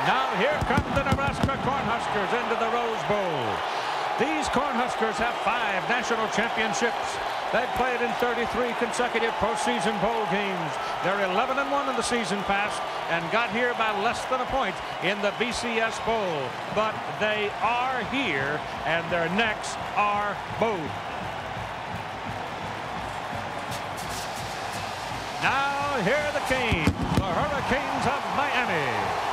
Now here come the Nebraska Cornhuskers into the Rose Bowl. These Cornhuskers have 5 national championships. They've played in 33 consecutive postseason bowl games. They're 11-1 in the season past and got here by less than a point in the BCS Bowl. But they are here, and their necks are bowed. Now here are the Canes, the Hurricanes of Miami.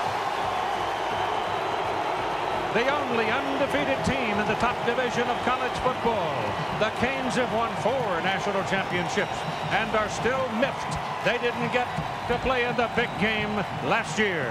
The only undefeated team in the top division of college football. The Canes have won 4 national championships and are still miffed they didn't get to play in the big game last year.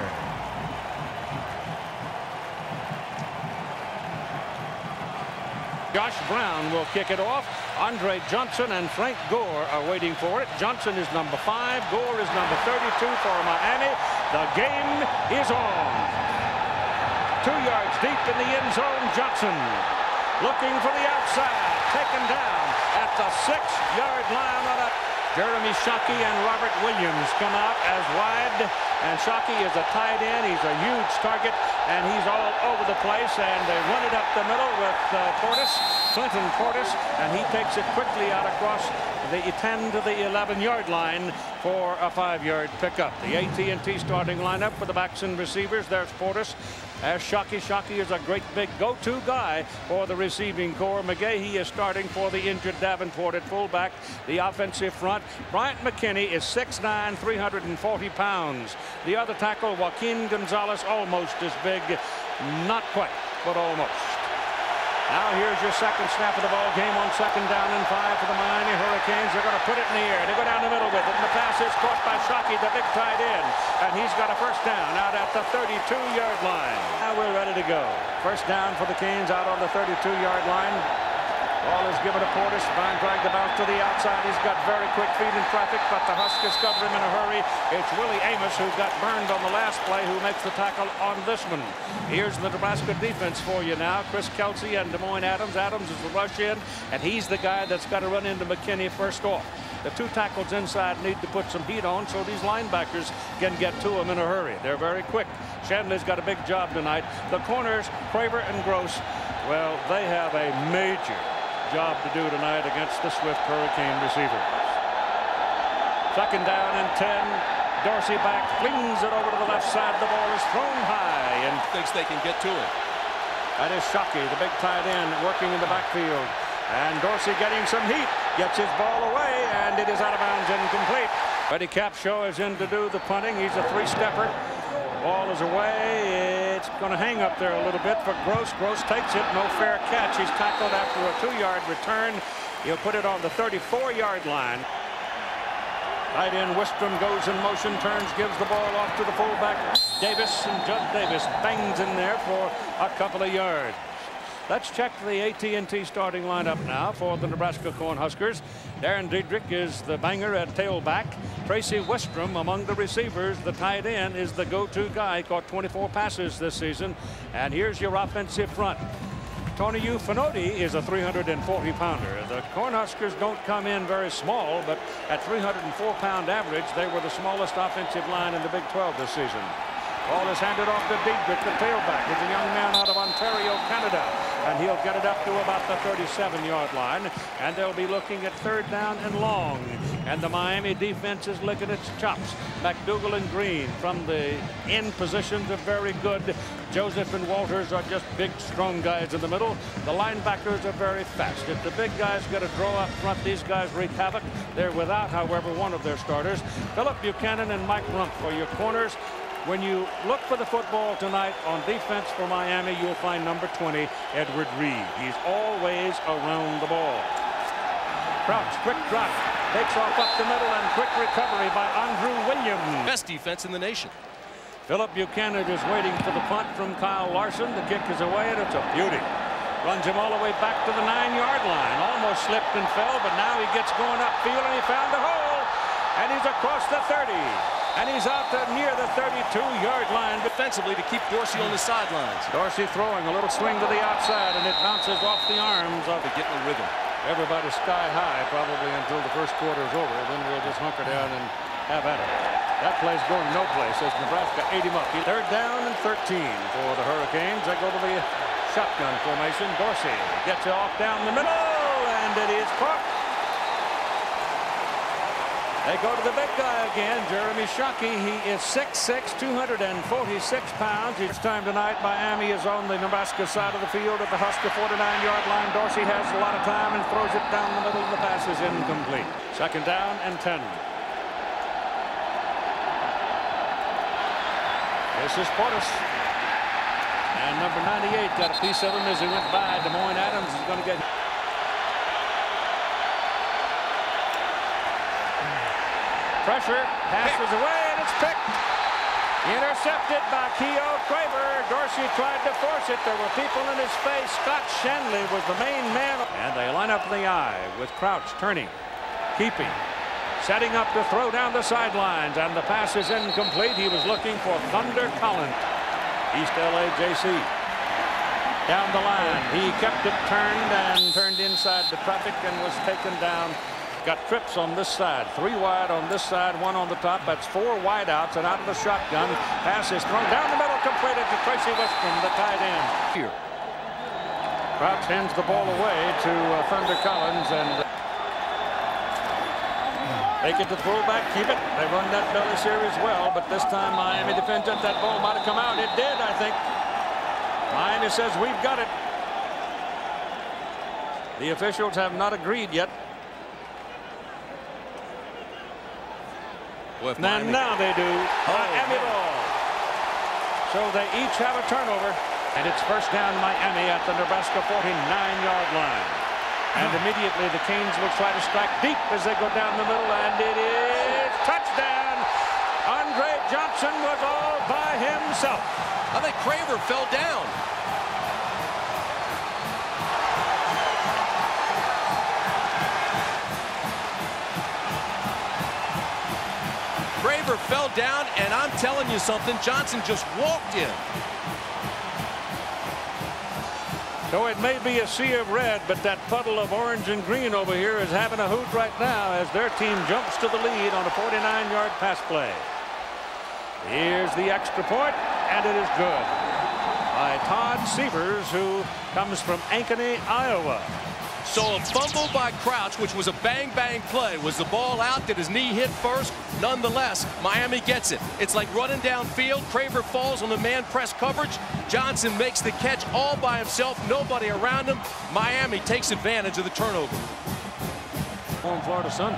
Josh Brown will kick it off. Andre Johnson and Frank Gore are waiting for it. Johnson is number 5. Gore is number 32 for Miami. The game is on. 2 yards deep in the end zone. Johnson looking for the outside. Taken down at the 6-yard line on it. Jeremy Shockey and Robert Williams come out as wide. And Shockey is a tight end. He's a huge target. And he's all over the place. And they run it up the middle with Clinton Portis. And he takes it quickly out across the 10 to the 11-yard line for a 5-yard pickup. The AT&T starting lineup for the backs and receivers. There's Portis. As Shockey is a great big go-to guy for the receiving corps. McGahee is starting for the injured Davenport at fullback. The offensive front, Bryant McKinney is 6'9", 340 pounds. The other tackle, Joaquin Gonzalez, almost as big. Not quite, but almost. Now here's your second snap of the ball game on 2nd down and 5 for the Miami Hurricanes. They're going to put it in the air. They go down the middle with it. And the pass is caught by Shockey, the big tight end. And he's got a first down out at the 32-yard line. Now we're ready to go. First down for the Canes out on the 32-yard line. Ball is given to Portis. Brown dragged the bounce to the outside. He's got very quick feet in traffic, but the Huskers cover him in a hurry. It's Willie Amos who got burned on the last play who makes the tackle on this one. Here's the Nebraska defense for you now. Chris Kelsey and Des Moines Adams. Adams is the rush in, and he's the guy that's got to run into McKinney first off. The 2 tackles inside need to put some heat on so these linebackers can get to them in a hurry. They're very quick. Shanley's got a big job tonight. The corners, Craver and Gross, well, they have a major job to do tonight against the swift Hurricane receivers. 2nd down and 10. Dorsey back, flings it over to the left side. The ball is thrown high and thinks they can get to it. That is Shockey, the big tight end, working in the backfield. And Dorsey getting some heat, gets his ball away, and it is out of bounds, incomplete. Freddie Capshaw is in to do the punting. He's a 3-stepper. Ball is away. It's going to hang up there a little bit for Gross. Gross takes it. No fair catch. He's tackled after a 2-yard return. He'll put it on the 34-yard line. Tight end Wistrom goes in motion, turns, gives the ball off to the fullback Davis, and Judd Davis bangs in there for a couple of yards. Let's check the AT&T starting lineup now for the Nebraska Cornhuskers. Darren Diedrich is the banger at tailback. Tracy Wistrom among the receivers. The tight end is the go-to guy. Caught 24 passes this season. And here's your offensive front. Tony Ufanoti is a 340-pounder. The Cornhuskers don't come in very small, but at 304-pound average, they were the smallest offensive line in the Big 12 this season. Ball is handed off to Diedrich, the tailback. Is a young man out of Ontario, Canada. And he'll get it up to about the 37-yard line. And they'll be looking at 3rd down and long. And the Miami defense is licking its chops. McDougal and Green from the end positions are very good. Joseph and Walters are just big, strong guys in the middle. The linebackers are very fast. If the big guys get a draw up front, these guys wreak havoc. They're without, however, one of their starters. Philip Buchanan and Mike Rumpf for your corners. When you look for the football tonight on defense for Miami, you'll find number 20, Edward Reed. He's always around the ball. Crouch, quick drop, takes off up the middle, and quick recovery by Andrew Williams. Best defense in the nation. Philip Buchanan is waiting for the punt from Kyle Larson. The kick is away, and it's a beauty. Runs him all the way back to the 9-yard line. Almost slipped and fell, but now he gets going upfield, and he found a hole. And he's across the 30. And he's out to near the 32-yard line. Defensively to keep Dorsey on the sidelines. Dorsey throwing a little swing to the outside, and it bounces off the arms of to get in rhythm. Everybody's sky high probably until the first quarter is over. Then we'll just hunker down and have at it. That play's going no place as Nebraska ate him up. Third down and 13 for the Hurricanes. They go to the shotgun formation. Dorsey gets it off down the middle, and it is caught. They go to the big guy again, Jeremy Shockey. He is 6'6", 246 pounds. Each time tonight, Miami is on the Nebraska side of the field at the Husker 49-yard line. Dorsey has a lot of time and throws it down the middle, and the pass is incomplete. Second down and 10. This is Portis. And number 98 got a piece of him as he went by. Des Moines Adams is going to get... Pressure, passes away, and it's picked. Intercepted by Keogh Craver. Dorsey tried to force it. There were people in his face. Scott Shanley was the main man. And they line up in the eye with Crouch turning, keeping, setting up to throw down the sidelines, and the pass is incomplete. He was looking for Thunder Collins. East LA JC. Down the line. He kept it turned inside the traffic and was taken down. Got trips on this side. 3 wide on this side, 1 on the top. That's 4 wideouts, and out of the shotgun. Pass is thrown down the middle, completed to Tracy Westrom, the tight end. Here. Crouch hands the ball away to Thunder Collins, and they get the fullback, keep it. They run that belly series well, but this time Miami defends it. That ball might have come out. It did, I think. Miami says, we've got it. The officials have not agreed yet. Well, And now they do. Miami ball. So they each have a turnover, and it's first down Miami at the Nebraska 49-yard line. And immediately the Canes will try to strike deep as they go down the middle, and it is touchdown. Andre Johnson was all by himself. I think Craver fell down. Craver fell down, and I'm telling you something, Johnson just walked in. So it may be a sea of red, but that puddle of orange and green over here is having a hoot right now as their team jumps to the lead on a 49-yard pass play. Here's the extra point, and it is good by Todd Sievers, who comes from Ankeny, Iowa. So a fumble by Crouch, which was a bang-bang play. Was the ball out? Did his knee hit first? Nonetheless, Miami gets it. It's like running downfield. Craver falls on the man press coverage. Johnson makes the catch all by himself. Nobody around him. Miami takes advantage of the turnover. Home Florida Sun.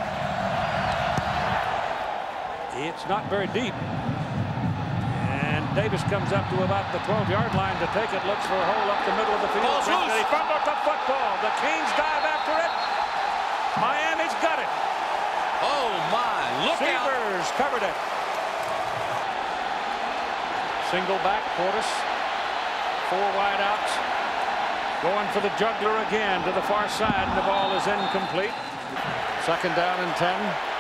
It's not very deep. And Davis comes up to about the 12-yard line to take it. Looks for a hole up the middle of the field. Ball's loose. He fumbled the football. The Canes dive after it. Miami's got it. Oh, my. Look out. Sievers covered it. Single back, Portis. 4 wideouts. Going for the juggler again to the far side, and the ball is incomplete. Second down and 10.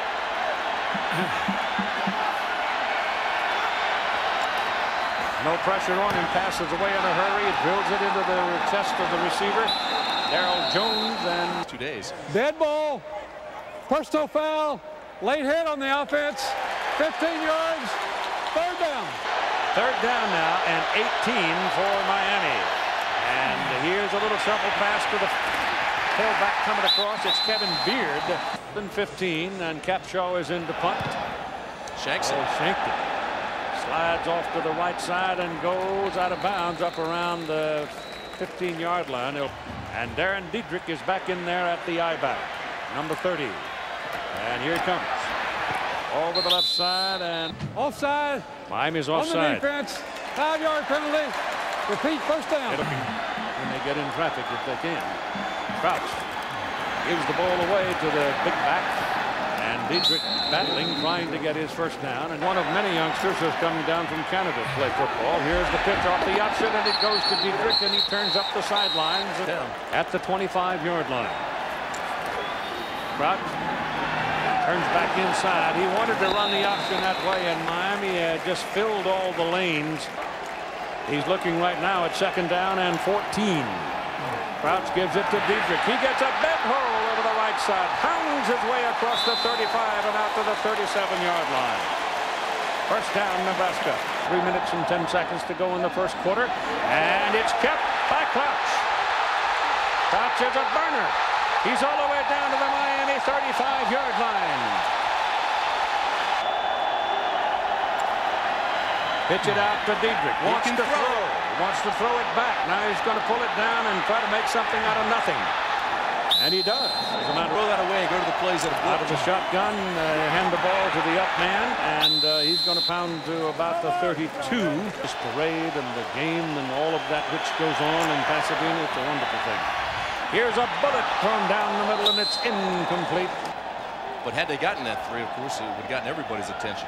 No pressure on him. Passes away in a hurry. Drills it into the chest of the receiver, Darrell Jones, and 2 days. Dead ball. Personal foul. Late hit on the offense. 15 yards. Third down. Third down now and 18 for Miami. And here's a little shuffle pass to the tailback coming across. It's Kevin Beard. 15, and Capshaw is in to punt. Shanks it. Shanked it. Slides off to the right side and goes out of bounds up around the 15-yard line. And Darren Diedrich is back in there at the I-back, number 30. And here he comes. Over the left side, and Offside. Miami's On offside. the defense. 5-yard penalty. Repeat, first down. It'll be when they get in traffic if they can. Crouch gives the ball away to the big back. And Diedrich battling, trying to get his first down. And one of many youngsters who's coming down from Canada to play football. Here's the pitch off the option, and it goes to Diedrich, and he turns up the sidelines at the 25-yard line. Crouch turns back inside. He wanted to run the option that way, and Miami had just filled all the lanes. He's looking right now at second down and 14. Crouch gives it to Diedrich. He gets a bent hole over the right side. Pounds his way across the 35 and out to the 37-yard line. First down, Nebraska. 3 minutes and 10 seconds to go in the first quarter. And it's kept by Crouch. Crouch is a burner. He's all the way down to the Miami 35-yard line. Pitch it out to Diedrich. Wants to throw. Wants to throw it back. Now he's going to pull it down and try to make something out of nothing. And he does. As a matter Throw that away. Go to the plays that out of the shotgun, hand the ball to the up man, and he's going to pound to about the 32. This parade and the game and all of that which goes on in Pasadena, it's a wonderful thing. Here's a bullet thrown down the middle, and it's incomplete. But had they gotten that 3, of course, it would have gotten everybody's attention.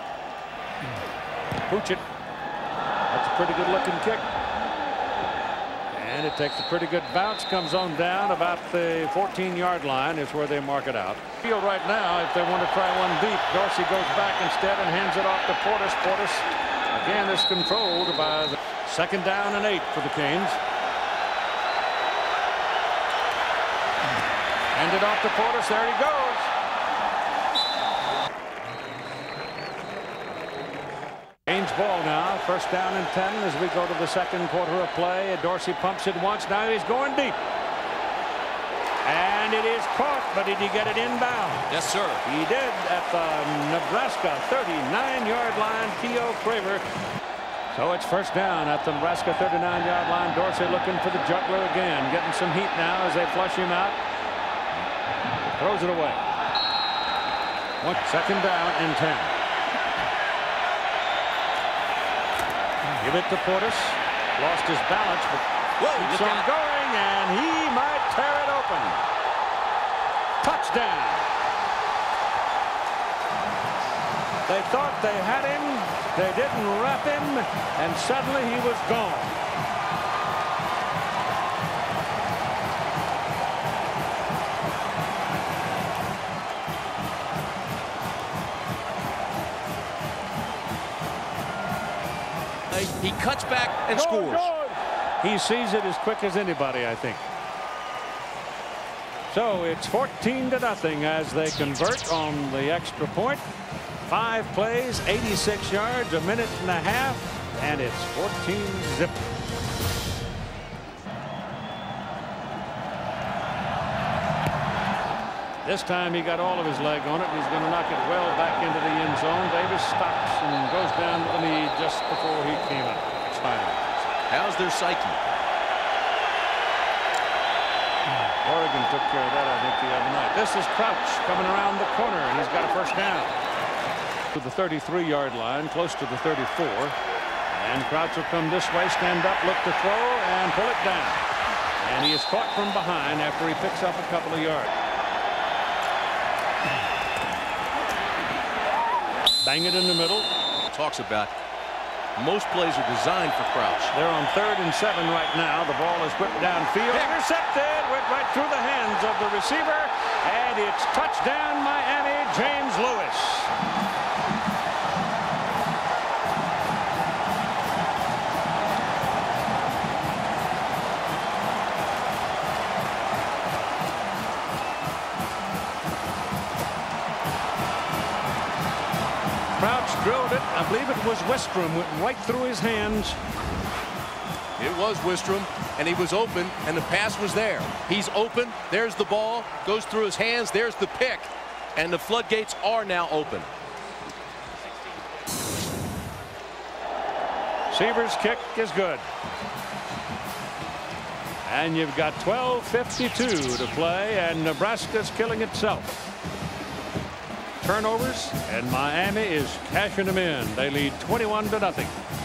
Pooch it. That's a pretty good looking kick. And it takes a pretty good bounce, comes on down about the 14-yard line is where they mark it out. Field right now, if they want to try one deep, Dorsey goes back instead and hands it off to Portis. Portis again is controlled by the 2nd down and 8 for the Canes. Hand it off to Portis. There he goes. Canes ball now. First down and 10 as we go to the second quarter of play. Dorsey pumps it once. Now he's going deep. And it is caught, but did he get it inbound? Yes, sir. He did at the Nebraska 39-yard line. T.O. Craver. So it's first down at the Nebraska 39-yard line. Dorsey looking for the juggler again. Getting some heat now as they flush him out. Throws it away. 2nd down and 10. Give it to Portis. Lost his balance, but keeps on going, and he might tear it open. Touchdown. They thought they had him. They didn't wrap him, and suddenly he was gone. He cuts back and scores. He sees it as quick as anybody, I think. So it's 14-0 as they convert on the extra point. 5 plays, 86 yards, a minute and a half, and it's 14-0. This time he got all of his leg on it, and he's going to knock it well back into the end zone. Davis stops and goes down to the knee just before he came out. How's their psyche? Oregon took care of that, I think, the other night. This is Crouch coming around the corner, and he's got a first down. To the 33-yard line, close to the 34. And Crouch will come this way, stand up, look to throw, and pull it down. And he is caught from behind after he picks up a couple of yards. Bang it in the middle. Talks about most plays are designed for Crouch. They're on 3rd and 7 right now. The ball is whipped downfield. Intercepted. Went right through the hands of the receiver. And it's touchdown Miami. James Lewis. Crouch drilled it. I believe it was Wistrom. Went right through his hands. It was Wistrom, and he was open, and the pass was there. He's open. There's the ball. Goes through his hands. There's the pick. And the floodgates are now open. Seaver's kick is good. And you've got 12:52 to play, and Nebraska's killing itself. Turnovers, and Miami is cashing them in. They lead 21-0.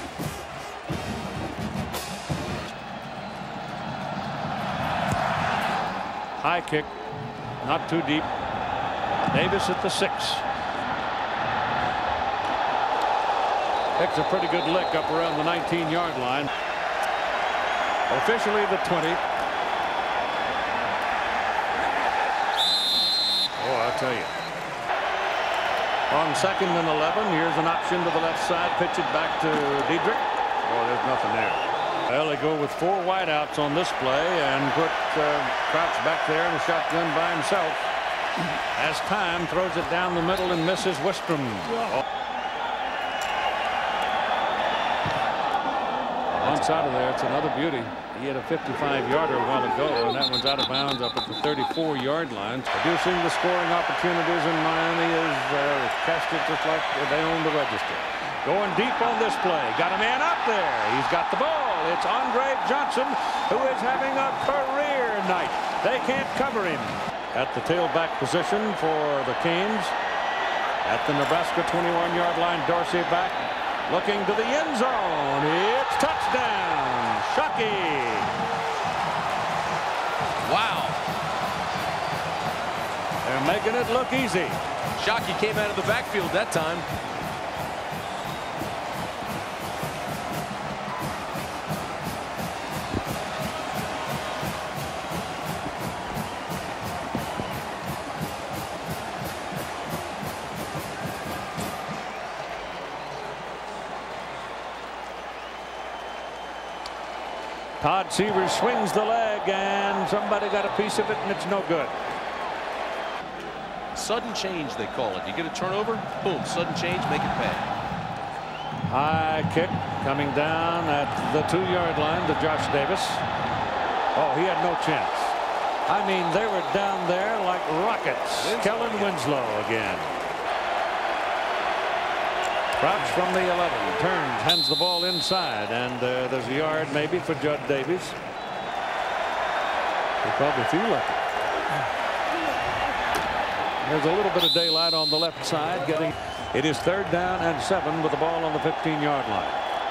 High kick, not too deep. Davis at the 6. Takes a pretty good lick up around the 19-yard line. Officially the 20. Oh, I'll tell you. On 2nd and 11, here's an option to the left side. Pitch it back to Diedrich. Oh, there's nothing there. Well, they go with 4 wideouts on this play and put Crouch back there in a shotgun by himself. As time throws it down the middle and misses Wistrom. Oh. Onside of there. It's another beauty. He had a 55-yarder a while ago, and that one's out of bounds up at the 34-yard line. Producing the scoring opportunities in Miami is casted just like they own the register. Going deep on this play. Got a man up there. He's got the ball. It's Andre Johnson, who is having a career night. They can't cover him. At the tailback position for the Canes. At the Nebraska 21-yard line, Dorsey back. Looking to the end zone. It's touchdown. Shockey. Wow. They're making it look easy. Shockey came out of the backfield that time. Todd Severs swings the leg, and somebody got a piece of it, and it's no good. Sudden change, they call it. You get a turnover, boom, sudden change, make it pay. High kick coming down at the 2-yard line to Josh Davis. Oh, he had no chance. I mean, they were down there like rockets. Kellen Winslow again. Crouch from the 11, turns, hands the ball inside, and there's a yard maybe for Judd Davies. They probably feel like it. There's a little bit of daylight on the left side. It is 3rd down and 7 with the ball on the 15-yard line.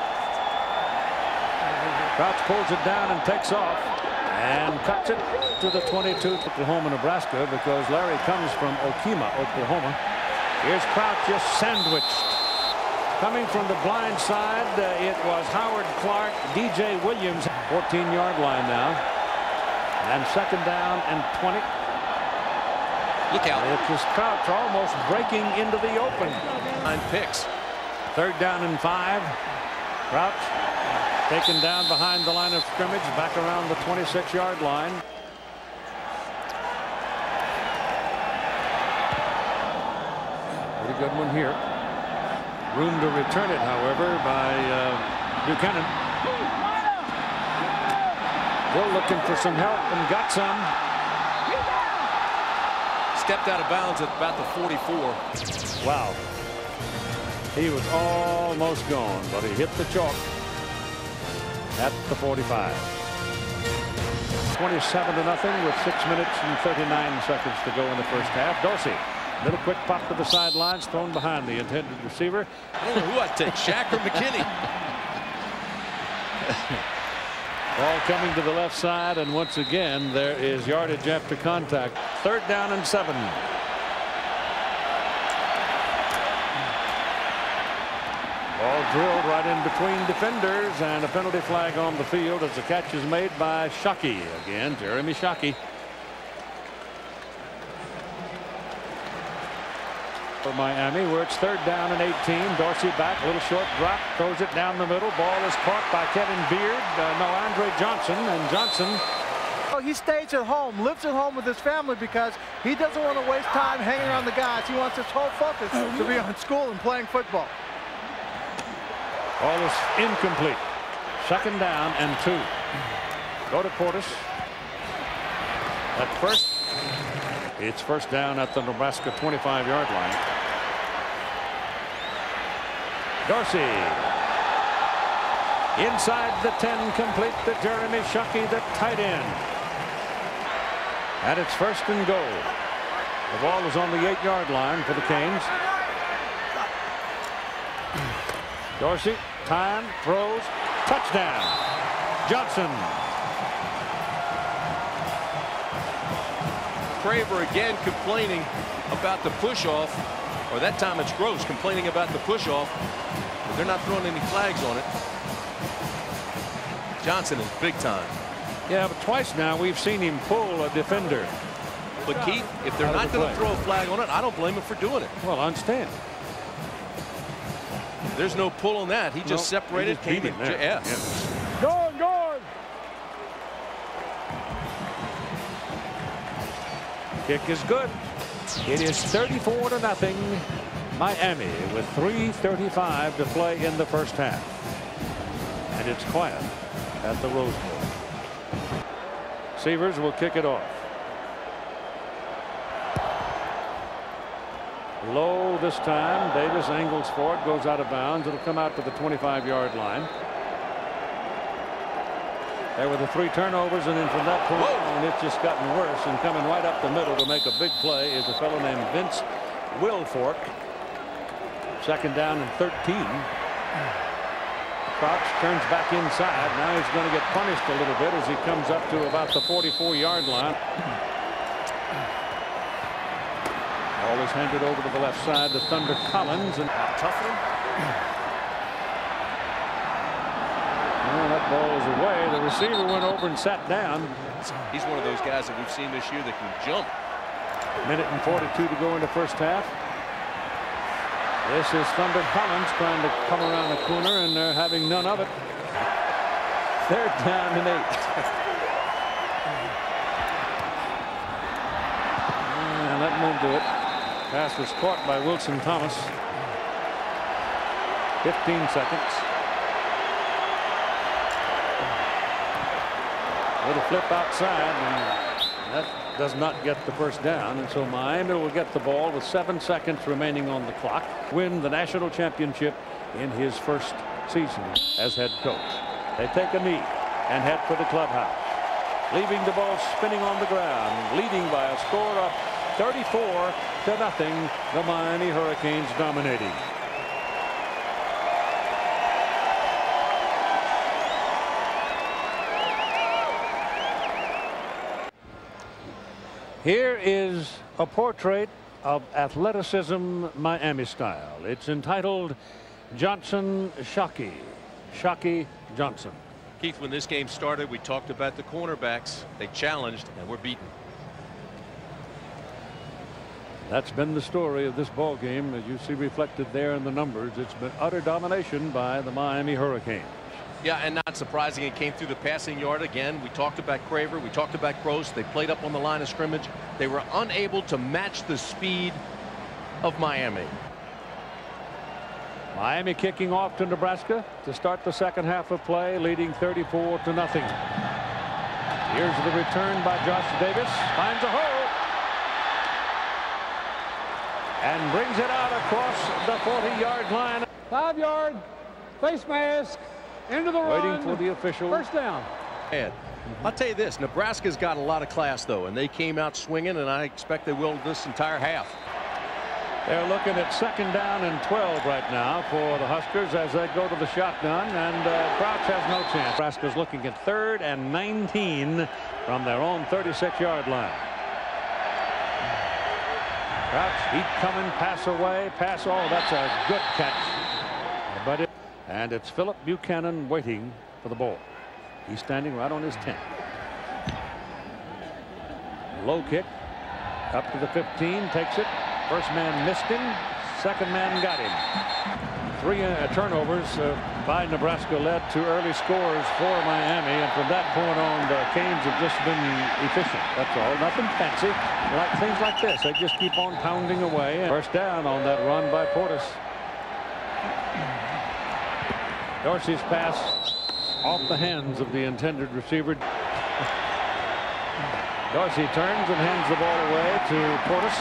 Crouch pulls it down and takes off and cuts it to the 22, Oklahoma, Nebraska, because Larry comes from Okima, Oklahoma. Here's Crouch just sandwiched. Coming from the blind side, it was Howard Clark, DJ Williams, 14-yard line now. And 2nd down and 20. Look out. It was Crouch almost breaking into the open. 9 picks. 3rd down and 5. Crouch taken down behind the line of scrimmage, back around the 26-yard line. Pretty good one here. Room to return it, however, by Buchanan. Still looking for some help and got some. Stepped out of bounds at about the 44. Wow. He was almost gone, but he hit the chalk at the 45. 27-0 with 6 minutes and 39 seconds to go in the first half. Dorsey. Little quick pop to the sidelines, thrown behind the intended receiver. I don't know who I'd take, Shaq or McKinney. Ball coming to the left side, and once again there is yardage after contact. 3rd down and 7. Ball drilled right in between defenders, and a penalty flag on the field as the catch is made by Shockey again, Jeremy Shockey. For Miami, where it's 3rd down and 18. Dorsey back, little short drop, throws it down the middle. Ball is caught by Kevin Beard. Andre Johnson, and Johnson. He stays at home, lives at home with his family because he doesn't want to waste time hanging around the guys. He wants his whole focus to be on school and playing football. Ball is incomplete. 2nd down and 2. Go to Portis. At first. It's 1st down at the Nebraska 25-yard line. Dorsey. Inside the 10, complete to Jeremy Shockey, the tight end. And it's 1st and goal. The ball is on the 8-yard line for the Canes. Dorsey, time, throws, touchdown. Johnson. Craver again complaining about the push-off, or that time it's Gross complaining about the push-off, but they're not throwing any flags on it. Johnson is big time. Yeah, but twice now we've seen him pull a defender. But Keith, if they're not going to throw a flag on it, I don't blame him for doing it. Well, I understand. There's no pull on that. He just separated. He just beat him there. Yes. Going. Kick is good. It is 34-0 Miami with 3:35 to play in the first half. And it's quiet at the Rose Bowl. Severs will kick it off. Low this time. Davis angles for it, goes out of bounds. It'll come out to the 25-yard line. There were the 3 turnovers, and then from that point on, it's just gotten worse. And coming right up the middle to make a big play is a fellow named Vince Wilfork. Second down and 13. Crouch turns back inside. Now he's going to get punished a little bit as he comes up to about the 44-yard line. Ball is handed over to the left side to Thunder Collins, and tougher. Well, that ball is away. The receiver went over and sat down. He's one of those guys that we've seen this year that can jump. Minute and 42 to go in the first half. This is Thunder Collins trying to come around the corner, and they're having none of it. Third down and 8. And that won't do it. Pass was caught by Wilson Thomas. 15 seconds. Little flip outside, and that does not get the first down, and so Miami will get the ball with 7 seconds remaining on the clock. Win the national championship in his first season as head coach. They take a knee and head for the clubhouse, leaving the ball spinning on the ground, leading by a score of 34-0. The Miami Hurricanes dominating. Here is a portrait of athleticism Miami style. It's entitled Johnson Shockey. Shockey Johnson. Keith, when this game started, we talked about the cornerbacks. They challenged, and we're beaten. That's been the story of this ball game, as you see reflected there in the numbers. It's been utter domination by the Miami Hurricanes. Yeah, and not surprising, it came through the passing yard again. We talked about Craver. We talked about Gross. They played up on the line of scrimmage. They were unable to match the speed of Miami. Miami kicking off to Nebraska to start the second half of play, leading 34-0. Here's the return by Josh Davis. Finds a hole. And brings it out across the 40-yard line. 5-yard face mask. Into the run. Waiting for the official. First down. And I'll tell you this, Nebraska's got a lot of class, though, and they came out swinging, and I expect they will this entire half. They're looking at 2nd down and 12 right now for the Huskers as they go to the shotgun, and Crouch has no chance. Nebraska's looking at 3rd and 19 from their own 36-yard line. Crouch, heat coming, pass away, pass. Oh, that's a good catch. And it's Philip Buchanan waiting for the ball. He's standing right on his 10. Low kick up to the 15, takes it. First man missed him. Second man got him. 3 turnovers by Nebraska led to early scores for Miami, and from that point on, the Canes have just been efficient. That's all. Nothing fancy. Like things like this, they just keep on pounding away. First down on that run by Portis. Dorsey's pass off the hands of the intended receiver. Dorsey turns and hands the ball away to Portis.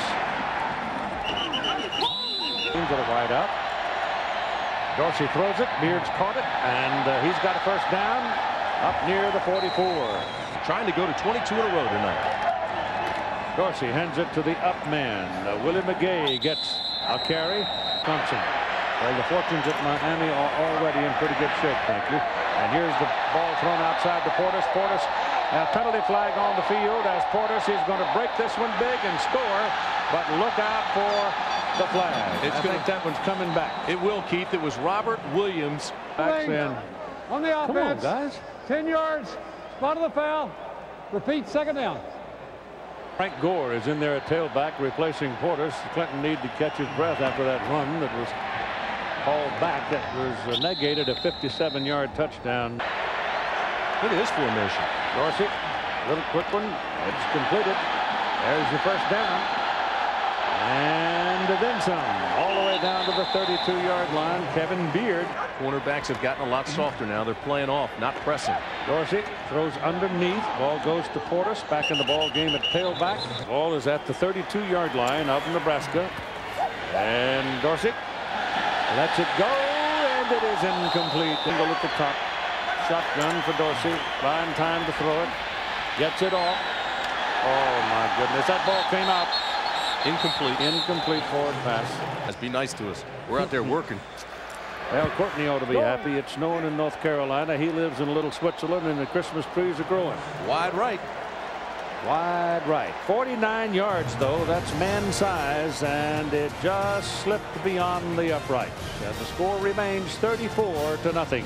Into the wide out. Dorsey throws it. Beards caught it, and he's got a first down up near the 44. Trying to go to 22 in a row tonight. Dorsey hands it to the up man. Willie McGay gets a carry. Thompson. Well, the fortunes at Miami are already in pretty good shape, thank you. And here's the ball thrown outside to Portis. Portis, a penalty flag on the field as Portis is going to break this one big and score. But look out for the flag. I think that one's coming back. It will, Keith. It was Robert Williams. On the offense. Come on, guys. 10 yards. Spot of the foul. Repeat, 2nd down. Frank Gore is in there at tailback replacing Portis. Clinton needed to catch his breath after that run that was called back. That was negated a 57-yard touchdown. Look at this formation. Dorsey, little quick one. It's completed. There's your first down. And And then some. All the way down to the 32-yard line. Kevin Beard. Cornerbacks have gotten a lot softer now. They're playing off, not pressing. Dorsey throws underneath. Ball goes to Portis. Back in the ball game at tailback. Ball is at the 32-yard line of Nebraska. And Dorsey lets it go, and it is incomplete. Angle at the top. Shotgun for Dorsey. Buying time to throw it. Gets it off. Oh, my goodness. That ball came out. Incomplete. Incomplete forward pass. Let's be nice to us. We're out there working. Well, Courtney ought to be happy. It's snowing in North Carolina. He lives in little Switzerland, and the Christmas trees are growing. Wide right. Wide right. 49 yards, though. That's man size, and it just slipped beyond the uprights. And the score remains 34-0.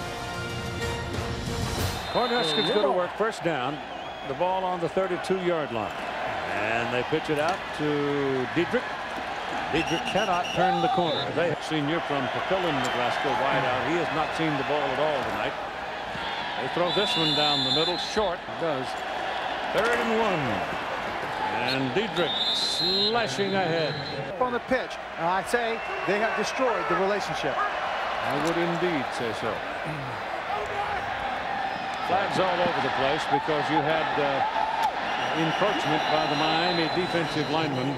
Cornhuskers go to work. First down. The ball on the 32-yard line. And they pitch it out to Diedrich. Diedrich cannot turn the corner. They have senior from Papillion, Nebraska, wide out. He has not seen the ball at all tonight. They throw this one down the middle, short. It does. 3rd and 1. And Diedrich slashing ahead. On the pitch, and I say they have destroyed the relationship. I would indeed say so. Flags all over the place because you had encroachment by the Miami defensive lineman.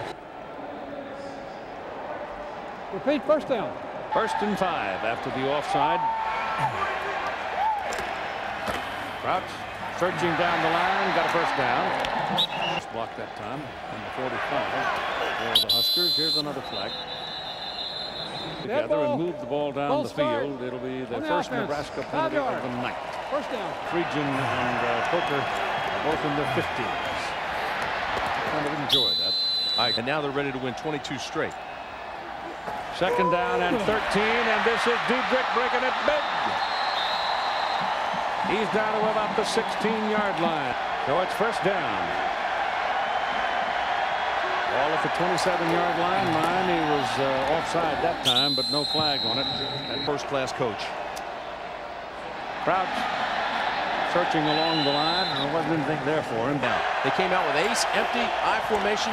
Repeat, first down. 1st and 5 after the offside. Crouch searching down the line, got a first down. Just blocked that time on the 45 for the Huskers. Here's another flag. Together and move the ball down the field. It'll be the first Nebraska penalty of the night. First down. Friedgen and Coker are both in their 50s. Kind of enjoy that. And now they're ready to win 22 straight. 2nd down and 13, and this is Diedrich breaking it big. He's down to about the 16-yard line. So it's first down. Ball at the 27-yard line. Miami was offside that time, but no flag on it. That first-class coach. Crouch searching along the line. There wasn't anything there for him. Now, they came out with ace, empty, I formation.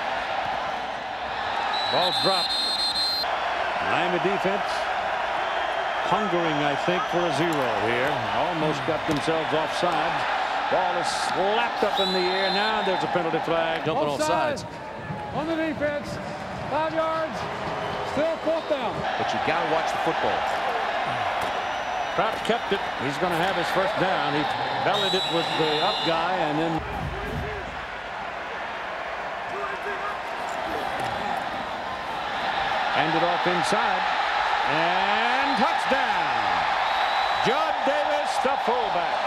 Ball's dropped. Miami defense hungering, I think, for a 0 here. Almost got themselves offside. Ball is slapped up in the air. Now there's a penalty flag. Jumping off sides. On the defense. 5 yards. Still 4th down. But you got to watch the football. Crouch kept it. He's going to have his first down. He bellied it with the up guy and then handed off inside. And touchdown. Judd Davis, the fullback.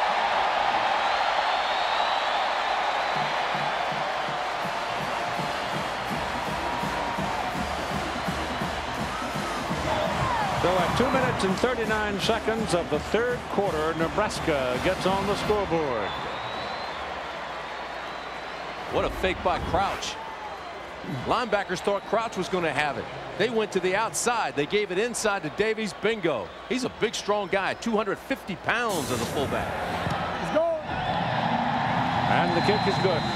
So at 2 minutes and 39 seconds of the 3rd quarter, Nebraska gets on the scoreboard. What a fake by Crouch. Linebackers thought Crouch was going to have it. They went to the outside. They gave it inside to Davies. Bingo. He's a big, strong guy. 250 pounds as a fullback. Let's go. And the kick is good.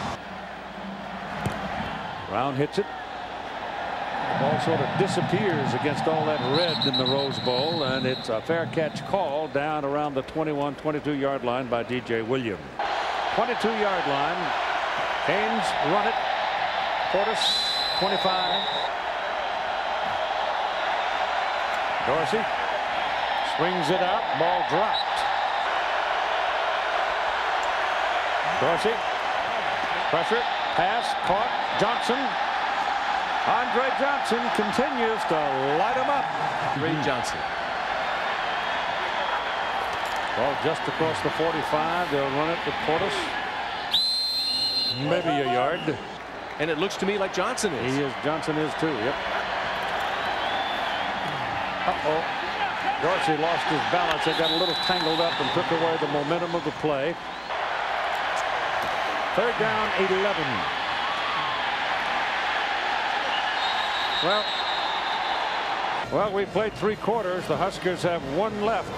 Brown hits it. The ball sort of disappears against all that red in the Rose Bowl, and it's a fair catch call down around the 21, 22-yard line by DJ Williams. 22-yard line. Canes run it. Portis, 25. Dorsey swings it out. Ball dropped. Dorsey. Pressure. Pass. Caught. Johnson. Andre Johnson continues to light him up. Ray Johnson. Ball just across the 45. They'll run it with Portis. Maybe a yard. And it looks to me like Johnson is. He is. Johnson is too. Yep. Uh-oh. Dorsey lost his balance. It got a little tangled up and took away the momentum of the play. 3rd down, 11. Well, we played 3 quarters. The Huskers have 1 left.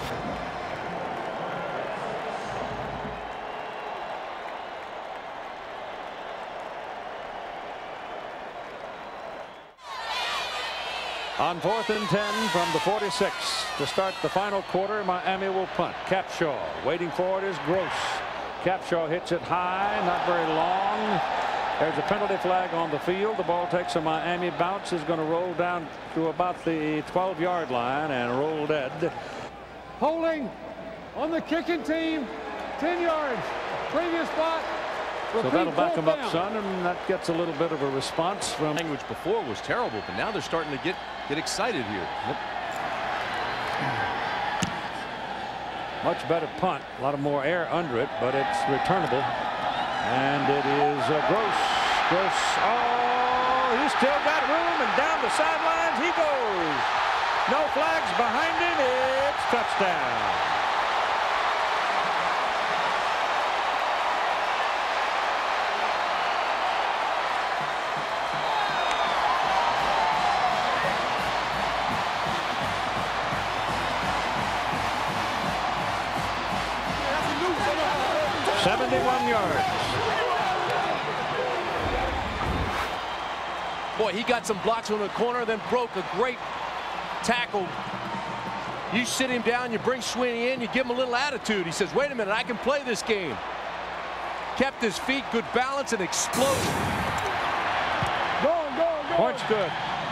On 4th and 10 from the 46 to start the final quarter, Miami will punt. Capshaw waiting for it is Gross. Capshaw hits it high, not very long. There's a penalty flag on the field. The ball takes a Miami bounce, is going to roll down to about the 12-yard line and roll dead. Holding on the kicking team, 10 yards. Previous spot. So that'll back him up, son, and that gets a little bit of a response from. Language before was terrible, but now they're starting to get excited here. Yep. Much better punt, a lot of more air under it, but it's returnable, and it is Gross. Gross. Oh, he's still got room, and down the sidelines he goes. No flags behind him. It's touchdown. Boy, he got some blocks on the corner, then broke a great tackle. You sit him down, you bring Sweeney in, you give him a little attitude. He says, wait a minute, I can play this game. Kept his feet, good balance, and exploded. Go. Point's good.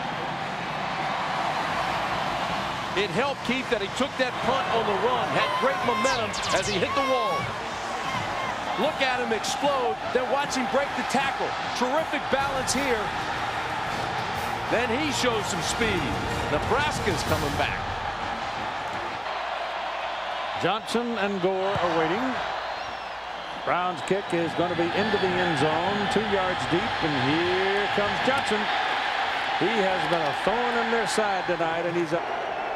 It helped Keith that he took that punt on the run, had great momentum as he hit the wall. Look at him explode, then watch him break the tackle. Terrific balance here. Then he shows some speed. Nebraska's coming back. Johnson and Gore are waiting. Brown's kick is going to be into the end zone, 2 yards deep, and here comes Johnson. He has been a thorn in their side tonight, and he's up.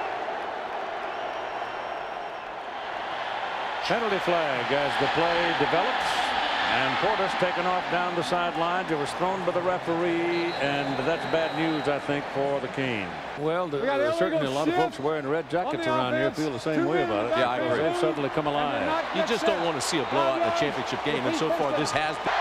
Penalty flag as the play develops, and Portis taken off down the sidelines. It was thrown by the referee, and that's bad news, I think, for the Cane. Well, there's certainly a lot of folks wearing red jackets around here feel the same way about it. Yeah, I agree. They've suddenly come alive. You just don't want to see a blowout in a championship game, and so far this has been.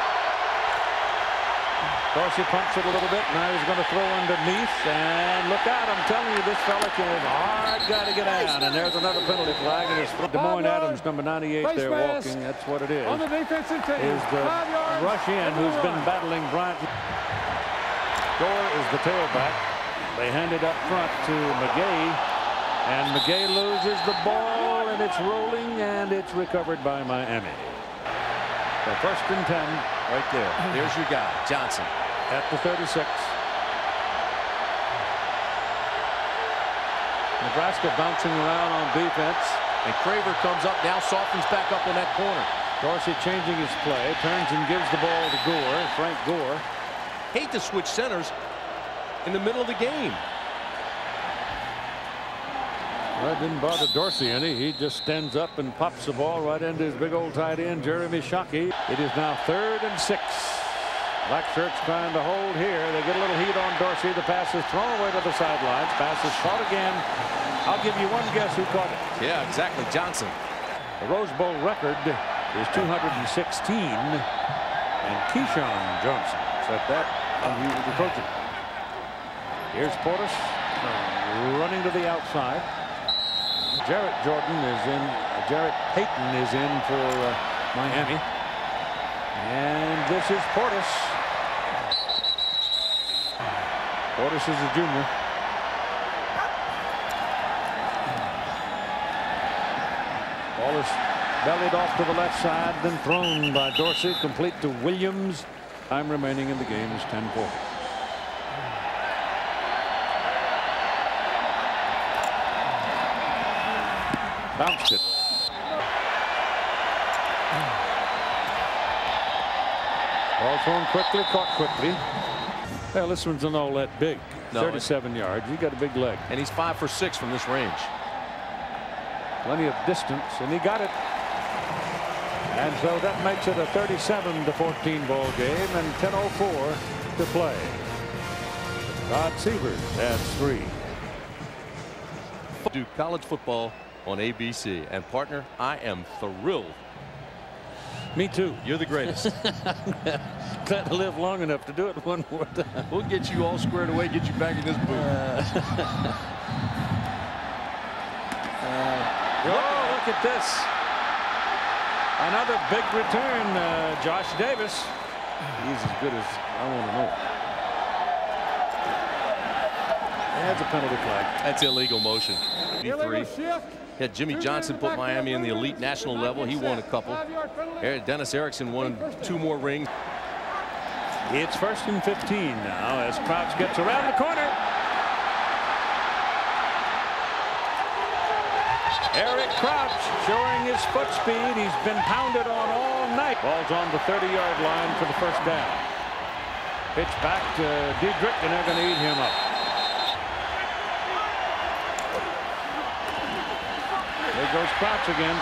Dorsey pumps it a little bit. Now he's going to throw underneath, and look out! I'm telling you, this fella is a hard guy to get down. And there's another penalty flag, and it's Des Moines Adams, number 98, there walking. That's what it is. On the defensive team, is the rush in who's been battling Bryant. Gore is the tailback. They hand it up front to McGay, and McGay loses the ball, and it's rolling, and it's recovered by Miami. So 1st and 10 right there. There's your guy, Johnson. At the 36. Nebraska bouncing around on defense. And Craver comes up now, softens back up on that corner. Dorsey changing his play, turns and gives the ball to Gore, Frank Gore. Hate to switch centers in the middle of the game. Well, it didn't bother Dorsey any. He just stands up and pops the ball right into his big old tight end, Jeremy Shockey. It is now 3rd and 6. Black shirts trying to hold here. They get a little heat on Dorsey. The pass is thrown away to the sidelines. Pass is caught again. I'll give you one guess who caught it. Yeah, exactly. Johnson. The Rose Bowl record is 216. And Keyshawn Johnson set that when he was the coach. Here's Portis running to the outside. Jarrett Payton is in for Miami. And this is Portis. Portis is a junior. Ball is bellied off to the left side, then thrown by Dorsey, complete to Williams. Time remaining in the game is 10-4. Bounced it. Ball thrown quickly, caught quickly. Well, this one's not all that big. No, 37 yards. He got a big leg. And he's 5 for 6 from this range. Plenty of distance, and he got it. And so that makes it a 37-14 ball game, and 10:04 to play. Rod Sievers adds 3. Do college football on ABC, and partner, I am thrilled Me too. You're the greatest. Glad to live long enough to do it one more time. We'll get you all squared away, get you back in this booth. Oh, look at this. Another big return, Josh Davis. He's as good as I want to know. That's a penalty flag. That's illegal motion. Yeah, Jimmy Johnson put Miami in the elite national level. He won a couple. Dennis Erickson won 2 more rings. It's 1st and 15 now as Crouch gets around the corner. Eric Crouch showing his foot speed. He's been pounded on all night. Ball's on the 30-yard line for the first down. Pitch back to Diedrich, and they're going to eat him up. There goes Crouch again.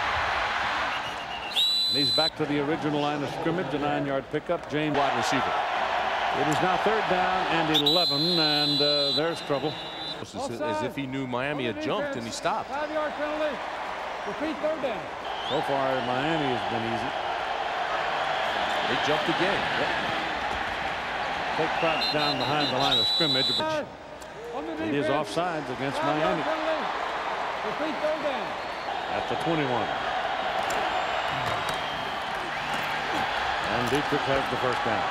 And he's back to the original line of scrimmage, a 9-yard pickup. James wide receiver. It is now 3rd down and 11, and there's trouble. As if he knew Miami had jumped and he stopped. 5-yard penalty. Repeat 3rd down. So far, Miami has been easy. They jumped again. Yep. Take Crouch down behind the line of scrimmage. It is offsides against Miami. Repeat 3rd down. At the 21. And Diedrich has the first down.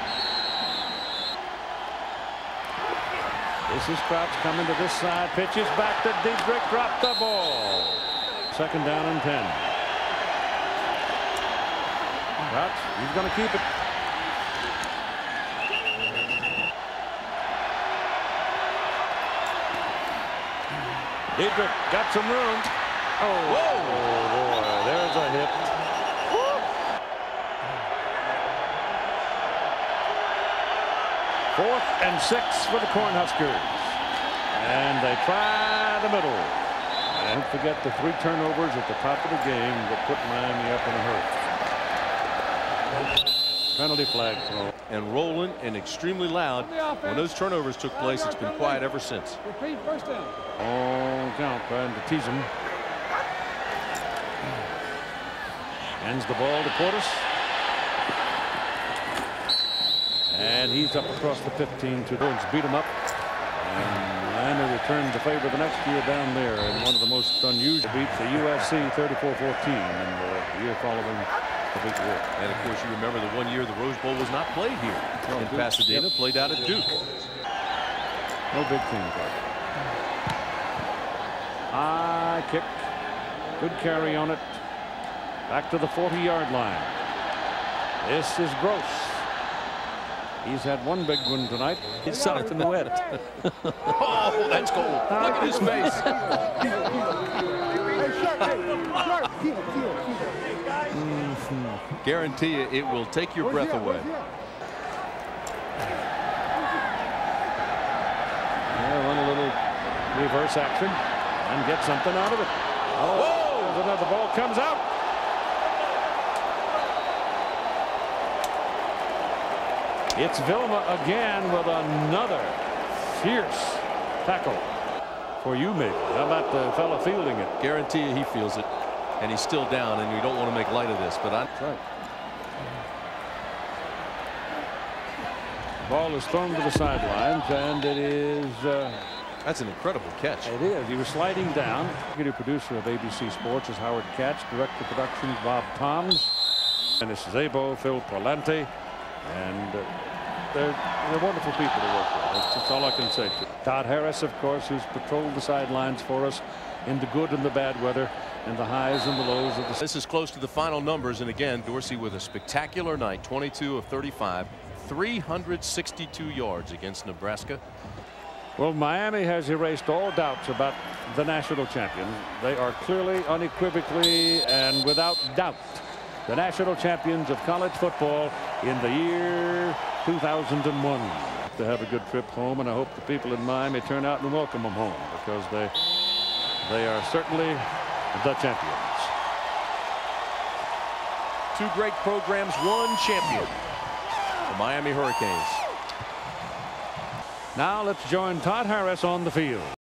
This is Crouch coming to this side. Pitches back to Diedrich. Dropped the ball. 2nd down and 10. Crouch, he's going to keep it. Diedrich got some room. Oh, boy, there's a hit. 4th and 6 for the Cornhuskers. And they try the middle. And don't forget the 3 turnovers at the top of the game that put Miami up in a hurry. Penalty flag throw. And rolling and extremely loud. When those turnovers took place, it's been quiet ever since. Repeat 1st down. All count, trying to tease him. Hands the ball to Portis. And he's up across the 15 to Jones. Beat him up. And Miami returns the favor the next year down there in one of the most unusual beats, the USC 34-14 in the year following the big war. And of course, you remember the one year the Rose Bowl was not played here in Pasadena, played out at Duke. No big team play. High kick. Good carry on it. Back to the 40-yard line. This is Gross. He's had one big one tonight. He's sucked in the wet. Oh, that's cold. Look at his face. Guarantee you it will take your breath away. Yeah, run a little reverse action and get something out of it. Oh, another ball comes out. It's Vilma again with another fierce tackle for you, maybe. How about the fella fielding it? Guarantee you he feels it, and he's still down, and we don't want to make light of this, but I'm right. Ball is thrown to the sidelines, and it is. That's an incredible catch. It is. He was sliding down. Executive producer of ABC Sports is Howard Katz. Director of Productions Bob Toms. And this is Zabo, Phil Palante. And they're wonderful people to work with. That's all I can say. Todd Harris, of course, who's patrolled the sidelines for us in the good and the bad weather and the highs and the lows of the. This is close to the final numbers, and again, Dorsey with a spectacular night. 22 of 35, 362 yards against Nebraska. Well, Miami has erased all doubts about the national champion. They are clearly, unequivocally, and without doubt the national champions of college football in the year 2001. To have a good trip home, and I hope the people in Miami turn out and welcome them home, because they are certainly the champions. Two great programs, one champion. The Miami Hurricanes. Now let's join Todd Harris on the field.